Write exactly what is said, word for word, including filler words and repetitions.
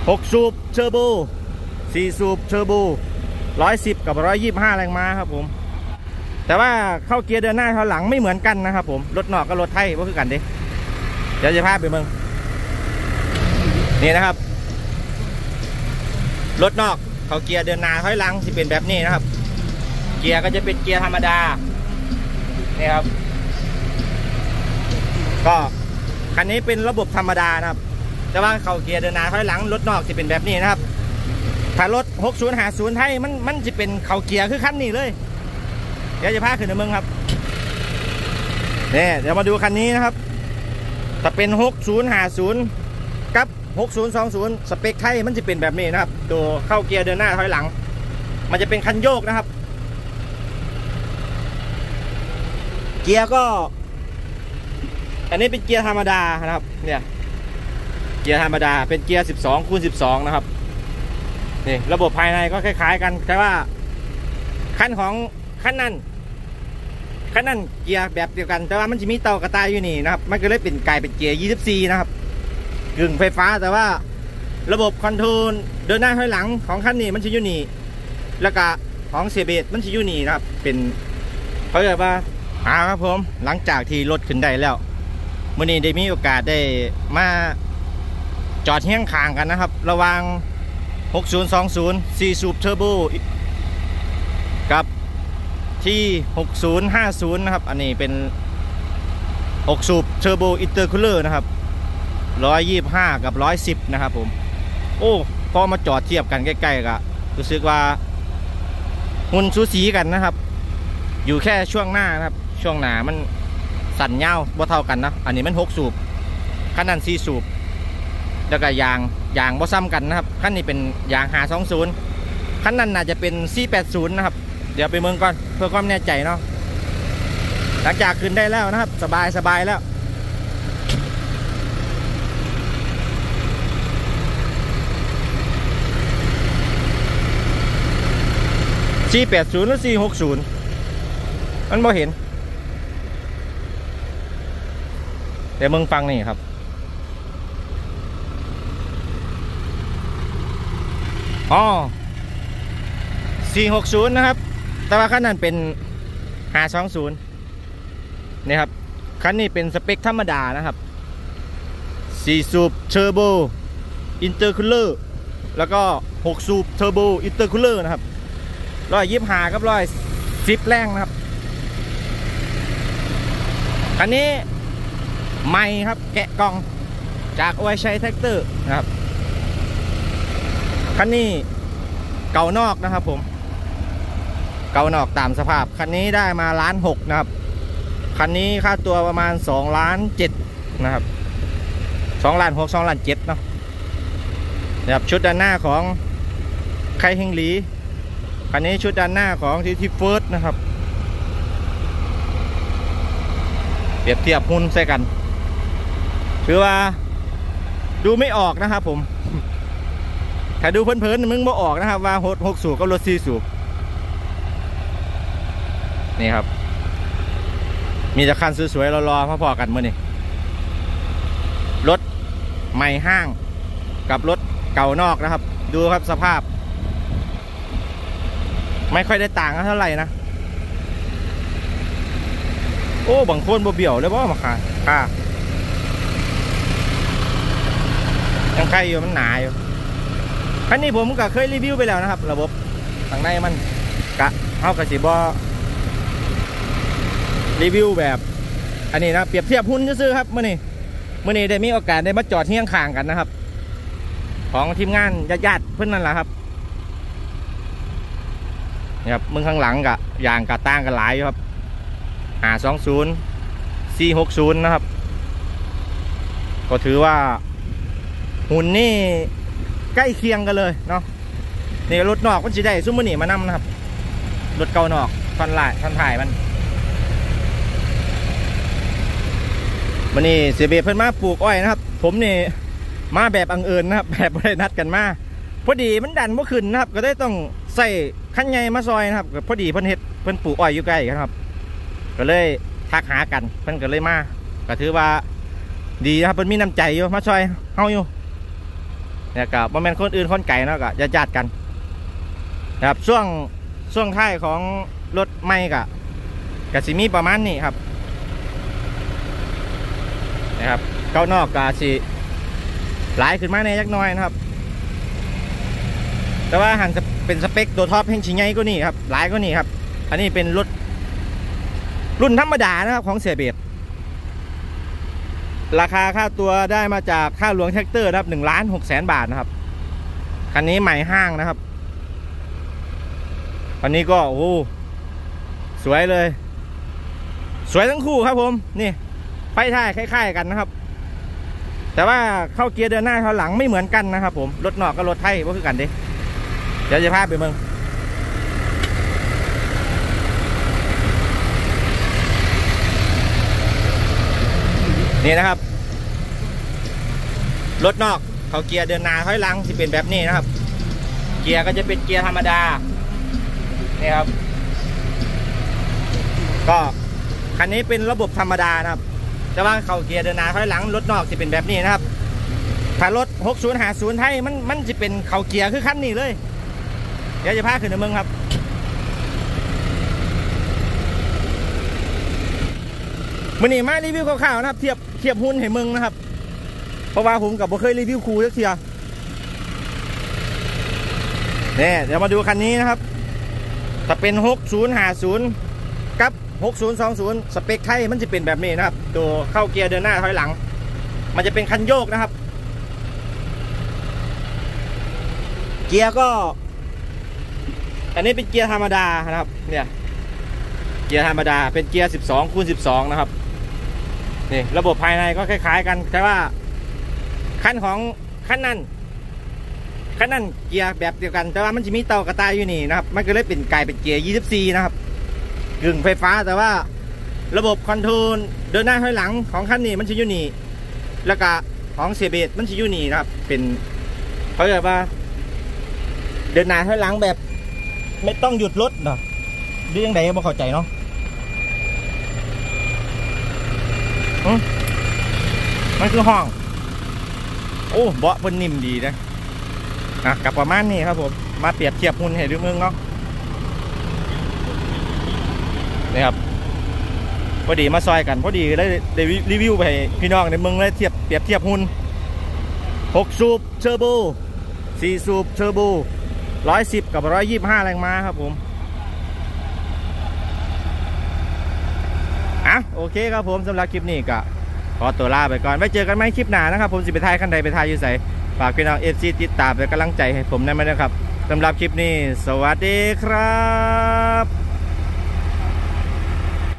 หกสูบเทอร์โบสี่สูบเทอร์โบร้อยสิบกับร้อยยี่สิบห้าแรงม้าครับผมแต่ว่าเข้าเกียร์เดินหน้าถอยหลังไม่เหมือนกันนะครับผมรถนอกกับรถไทยก็คือกันดิเดี๋ยวจะพาไปเมืองนี่นะครับรถนอกเข้าเกียร์เดินหน้าถอยหลังที่เป็นแบบนี้นะครับเกียร์ก็จะเป็นเกียร์ธรรมดานี่ครับก็คันนี้เป็นระบบธรรมดานะครับแต่ว่าเข้าเกียร์เดินหน้าถอยหลังรถนอกจะเป็นแบบนี้นะครับถ้ารถหกศูนย์ห้าศูนย์ไทยมันมันจะเป็นเข้าเกียร์คือคันนี้เลยเดี๋ยวจะพาขึ้นในเมืองครับเนี่ยเดี๋ยวมาดูคันนี้นะครับถ้าเป็นหกศูนย์ห้าศูนย์กับหกศูนย์สองศูนย์สเปคไทยมันจะเป็นแบบนี้นะครับตัวเข้าเกียร์เดินหน้าถอยหลังมันจะเป็นคันโยกนะครับเกียร์ก็อันนี้เป็นเกียร์ธรรมดานะครับเนี่ยเกียร์ธรรมดาเป็นเกียร์สิบสองคูณสิบสองนะครับนี่ระบบภายในก็คล้ายๆกันแต่ว่าขั้นของขั้นนั้นขั้นนั้นเกียร์แบบเดียวกันแต่ว่ามันจะมีเตากระต่ายอยู่นี่นะครับมันก็เลยเป็นกลายเป็นเกียร์ยี่สิบสี่นะครับกึ่งไฟฟ้าแต่ว่าระบบคอนโทรลเดินหน้าถอยหลังของขั้นนี้มันจะอยู่นี่แล้วก็ของเซเบตมันจะอยู่นี่นะครับเป็นเขาเรียกว่าอ่าครับผมหลังจากที่รถขึ้นได้แล้วเมื่อนี้ได้มีโอกาสได้มาจอดเฮี้ยงข้างกันนะครับระหว่างหกศูนย์สองศูนย์สี่สูบเทอร์โบกับที่หกศูนย์ห้าศูนย์นะครับอันนี้เป็นหกสูบเทอร์โบอินเตอร์คูลเลอร์นะครับหนึ่งร้อยยี่สิบห้ากับหนึ่งร้อยสิบนะครับผมโอ้พอมาจอดเทียบกันใกล้ๆก็รู้สึกว่าหุ่นสูสีกันนะครับอยู่แค่ช่วงหน้านะครับช่วงหน้ามันสั่นเงาบ่เท่ากันนะอันนี้มันหกสูบขั้นนั้นสี่สูบแล้วก็ยางยางบ่ซ้ำกันนะครับขั้นนี้เป็นยางห้าสองศูนย์ขั้นนั้นน่าจะเป็นสี่แปดศูนย์นะครับเดี๋ยวไปเมืองก่อนเพื่อความแน่ใจเนาะหลังจากขึ้นได้แล้วนะครับสบายสบายแล้วสี่แปดศูนย์หรือสี่หกศูนย์มันบ่เห็นเดี๋ยวมึงฟังนี่ครับอ๋อสี่หกศูนย์นะครับแต่ว่าคันนั้นเป็นห้าสองศูนย์นี่ครับคันนี้เป็นสเปคธรรมดานะครับสี่สูบเทอร์โบอินเตอร์คูลเลอร์แล้วก็หกสูบเทอร์โบอินเตอร์คูลเลอร์นะครับร้อยยี่สิบห้ากับร้อยสิบแรงนะครับคันนี้ใหม่ครับแกะกล่องจากโอไอชัยแท็กเตอร์นะครับคันนี้เก่านอกนะครับผมเก่านอกตามสภาพคันนี้ได้มาล้านหกนะครับคันนี้ค่าตัวประมาณสองล้านเจ็ดนะครับสองล้านหกสองล้านเจ็ดเนาะนะครับชุดด้านหน้าของไคเฮงหลีคันนี้ชุดด้านหน้าของทีทีเฟิร์สนะครับเปรียบเทียบหุ่นใส่กันถือว่าดูไม่ออกนะครับผมถ้าดูเพลินๆมึงไม่ออกนะครับว่าหกหกสูบกับรถสี่สูบนี่ครับมีแต่คันสวยๆรอๆพอๆกันมื่อนี้รถใหม่ห้างกับรถเก่านอกนะครับดูครับสภาพไม่ค่อยได้ต่างกันเท่าไหร่นะโอ้บางคนบ่เบี่ยวเลยว่ามาค่ะค่ะยังใครอยู่มันหนาอยู่คันนี้ผมก็เคยรีวิวไปแล้วนะครับระบบข้างในมันกะเอากระสีบอรีวิวแบบอันนี้นะเปรียบเทียบหุ้นซื้อครับเมื่อนี้เมื่อนี้ได้มีโอกาสได้มาจอดเที่ยงข้างกันนะครับของทีมงานญาติๆเพื่อนนั่นแหละครับนี่ครับมึงข้างหลังกะยางกะตั้งกันหลายอยู่ครับห้าสองศูนย์สี่หกศูนย์นะครับก็ถือว่าหุ่นนี่ใกล้เคียงกันเลยเนาะนี่รถนอกมันจะได้ซุ้มมือหนีมานำนะครับรถเก่านอกท่อนลายท่อนถ่ายมันวันนี้เสียเบียเพิ่นมาปลูกอ้อยนะครับผมนี่มาแบบบังเอิญนะครับแบบไม่ได้นัดกันมาพอดีมันดันเมื่อคืนนะครับก็ได้ต้องใส่ขั้นใหญ่มาซอยนะครับพอดีเพิ่นเฮ็ดเพิ่นปลูกอ้อยอยู่ใกล้ครับก็เลยทักหากันเพิ่นก็เลยมาก็ถือว่าดีนะครับเพิ่นมีน้ำใจอยู่มาซอยเฮาอยู่นเนี่ยกับโมเมนต์คนอื่นคนไก่เนาะก็จะจัดกันนะครับช่วงช่วงท้ายของรถไม่กะกะสิมีประมาณนี้ครับนะครับเก้านอกกะสิหลายขึ้นมาในยักน้อยนะครับแต่ว่าหันเป็นสเปคตัวท็อปแห่งชิงไงก็นี่ครับหลายก็นี่ครับอันนี้เป็นรถรุ่นธรรมดานะครับของเสียเบสราคาค่าตัวได้มาจากค่าหลวงแท็กเตอร์นะครับหนึ่งล้านหกแสนบาทนะครับคันนี้ใหม่ห้างนะครับคันนี้ก็โอ้สวยเลยสวยทั้งคู่ครับผมนี่ไฟท้ายคล้ายๆกันนะครับแต่ว่าเข้าเกียร์เดินหน้าเท้าหลังไม่เหมือนกันนะครับผมรถนอกกับรถไทยก็คือกันดิเดี๋ยวจะพาไปเมืองนี่นะครับรถนอกเขาเกียร์เดินหน้าถอยหลังที่เป็นแบบนี้นะครับเกียร์ก็จะเป็นเกียร์ธรรมดานี่ครับก็คันนี้เป็นระบบธรรมดานะครับแต่ว่าเขาเกียร์เดินหน้าถอยหลังรถนอกจะเป็นแบบนี้นะครับถ้ารถหกศูนย์ห้าศูนย์ไทยมันมันจะเป็นเขาเกียร์คือคันนี้เลยเดี๋ยวจะพาขึ้นในเมืองครับมันนี่มารีวิวข่าวๆนะครับเทียบเทียบหุ้นให้เมืองนะครับเพราะว่าผมกับผมเคยรีวิวคูสักทีเนี่ยเดี๋ยวมาดูคันนี้นะครับถ้าเป็นหกศูนย์ห้าศูนย์กับหกศูนย์สองศูนย์สเปคไทยมันจะเป็นแบบนี้นะครับตัวเข้าเกียร์เดินหน้าถอยหลังมันจะเป็นคันโยกนะครับเกียร์ก็อันนี้เป็นเกียร์ธรรมดานะครับเนี่ยเกียร์ธรรมดาเป็นเกียร์สิบสองคูณสิบสองนะครับนี่ระบบภายในก็คล้ายๆกันแต่ว่าขั้นของขั้นนั้นขั้นนั้นเกียร์แบบเดียวกันแต่ว่ามันจะมีเตากระต่ายอยู่นี่นะครับมันก็เลยเป็นกลายเป็นเกียร์ยี่สิบสี่นะครับกึ่งไฟฟ้าแต่ว่าระบบคอนโทรลเดินหน้าถอยหลังของขั้นนี้มันจะอยู่นี่แล้วก็ของเซเบตมันจะอยู่นี่นะครับเป็นเขาเรียกว่าเดินหน้าถอยหลังแบบไม่ต้องหยุดรถเนาะดูยังไงก็ไม่เข้าใจเนาะมันคือห้องโอ้เบาะเพิ่นนิ่มดีนะอ่ะกับประมาณนี้ครับผมมาเปรียบเทียบหุ่นให้ดูมึงเนาะนี่ครับพอดีมาซอยกันพอดีได้ได้รีวิวไปพี่น้องในเมืองเลยเทียบเปรียบเทียบหุ่นหกสูบเทอร์โบสี่สูบเทอร์โบร้อยสิบกับร้อยยี่สิบห้าแรงม้าครับผมอ่ะโอเคครับผมสำหรับคลิปนี้ก็ขอตัวลาไปก่อนไว้เจอกันไหมคลิปหน้านะครับผมสิไปทายขั้นใดไปทายอยู่ใส่ฝากพี่น้องเอฟซีติดตามเป็นกำลังใจให้ผมได้ไหมนะครับสำหรับคลิปนี้สวัสดีครับ